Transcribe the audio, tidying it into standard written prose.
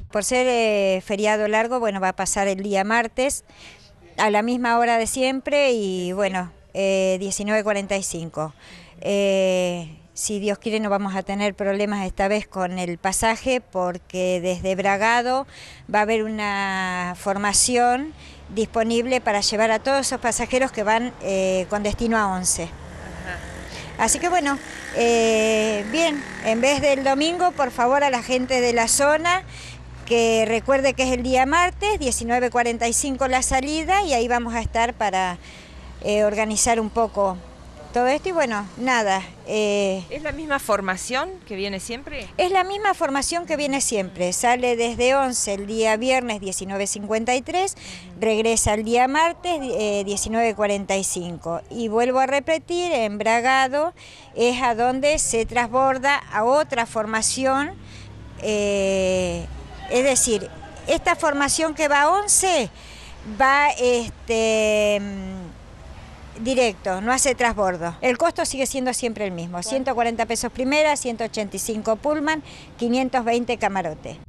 Por ser feriado largo, bueno, va a pasar el día martes a la misma hora de siempre y bueno, 19:45. Si Dios quiere no vamos a tener problemas esta vez con el pasaje porque desde Bragado va a haber una formación disponible para llevar a todos esos pasajeros que van con destino a Once. Así que bueno, bien, en vez del domingo, por favor a la gente de la zona que recuerde que es el día martes, 19:45 la salida y ahí vamos a estar para organizar un poco todo esto y bueno, nada. ¿Es la misma formación que viene siempre? Es la misma formación que viene siempre, sale desde Once el día viernes 19:53, regresa el día martes 19:45 y vuelvo a repetir, en Bragado es a donde se transborda a otra formación, es decir, esta formación que va a Once va directo, no hace transbordo. El costo sigue siendo siempre el mismo, 140 pesos primera, 185 pullman, 520 camarote.